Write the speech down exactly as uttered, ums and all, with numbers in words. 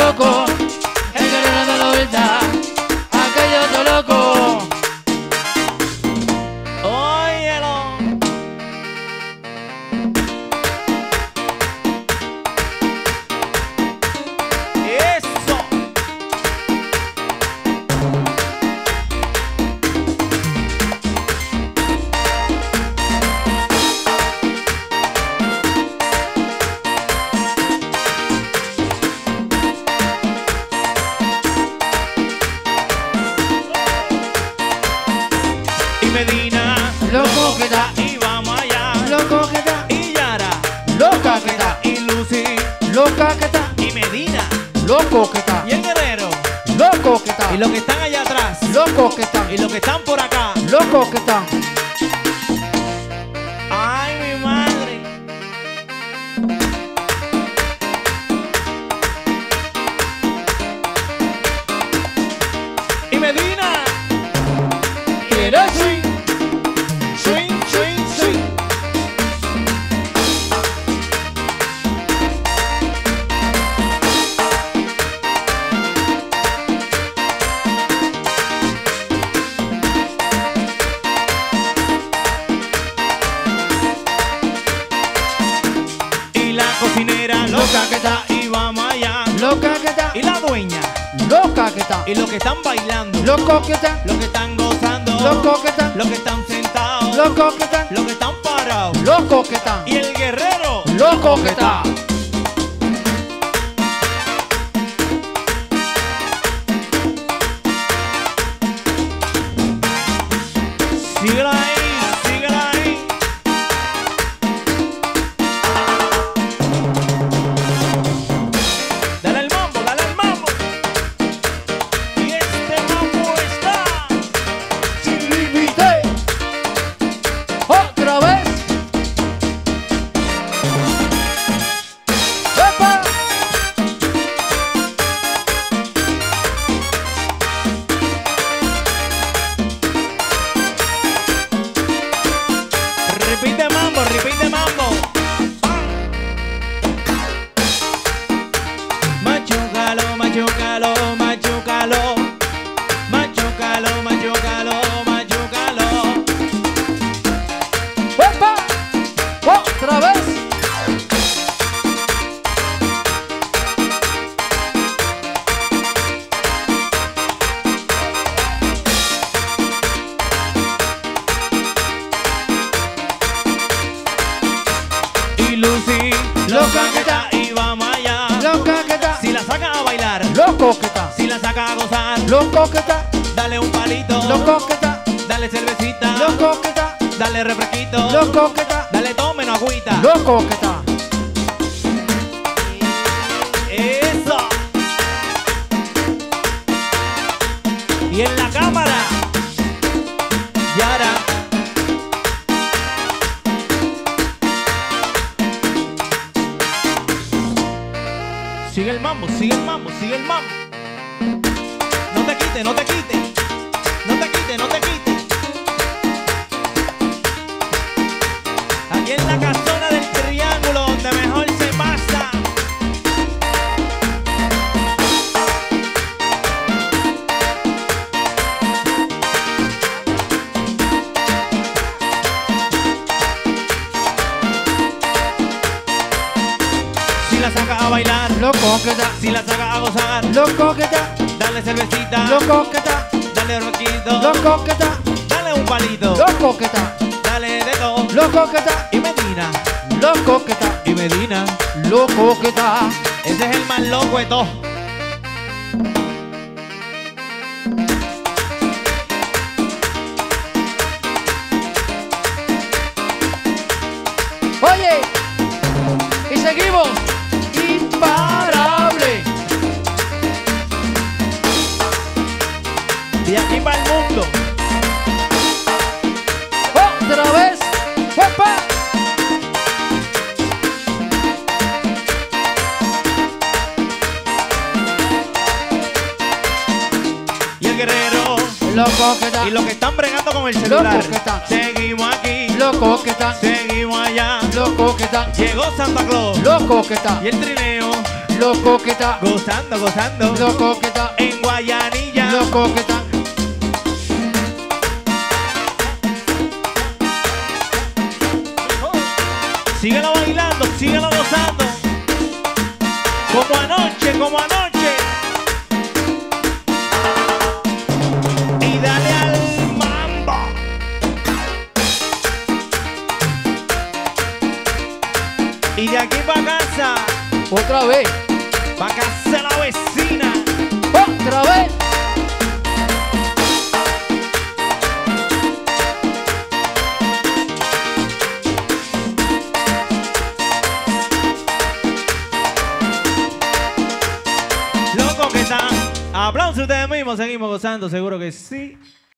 loco, el guerrero de la vuelta, aquello otro loco. Óyelo. Eso. Y Medina, Loco que está, y vamos allá. loco que está, Y Yara, loca que está, y Lucy, loca que está, y Medina, loco que está, y el Guerrero, loco que está, y los que están allá atrás, loco que está, y los que están por acá. loco que está. Ay, mi madre. Y Medina, Quiero swing, swing, swing, swing. Y la cocinera loca que está, y vamos allá. loca que está, Y la dueña, loca que está, y los que están bailando, loco que está, los que están gozando, loco que está, los que están sentados, loco que está, los que están parados. loco que está, Y el guerrero, loco que está. síguela ahí, síguela ahí. Dale el mambo, dale el mambo. Y este mambo está. Sin límite. Otra vez. ¡Epa! Repite mambo, repite mambo. Machúcalo, machúcalo, machúcalo. Machúcalo, machúcalo, machúcalo. ¡Epa! Otra vez. Y Lucy, Loca que está, y vamos allá. loca que está, Si la saca a bailar, loco que está, si la saca a gozar, loco que está, dale un palito, loco que está, dale cervecita, loco que está, dale refresquito, loco que está, dale tomen agüita. loco que está. Eso. Y en la cámara, Yara. Sigue el mambo, sigue el mambo, sigue el mambo. No te quites, no te quites. No te quites, no te quites. Aquí en la casona del triángulo, donde mejor se pasa. Si la saca a bailar, Loco que está, si la saca a gozar, loco que está, dale cervecita, loco que está, dale roquito, loco que está, dale un palito, loco que está, dale de todo. loco que está, Y Medina, loco que está, y Medina, loco que está. ese es el más loco de todos. Oye, y seguimos. Imparable. Y aquí para el mundo. Otra vez. ¡Epa! Y el guerrero. Loco que está. Y los que están bregando con el celular. Loco que está. Seguimos aquí. Loco que está. Seguimos allá. Loco que está. Llegó Santa Claus. Loco que está. Y el trineo. loco que está, Gozando, gozando. loco que está, En Guayanilla. loco que está. Síguelo bailando, síguelo gozando. Como anoche, como anoche. Y dale al mambo. Y de aquí para casa, Otra vez, para casa de la vecina. otra vez. Loco que está. Aplausos ustedes mismos, seguimos gozando, seguro que sí.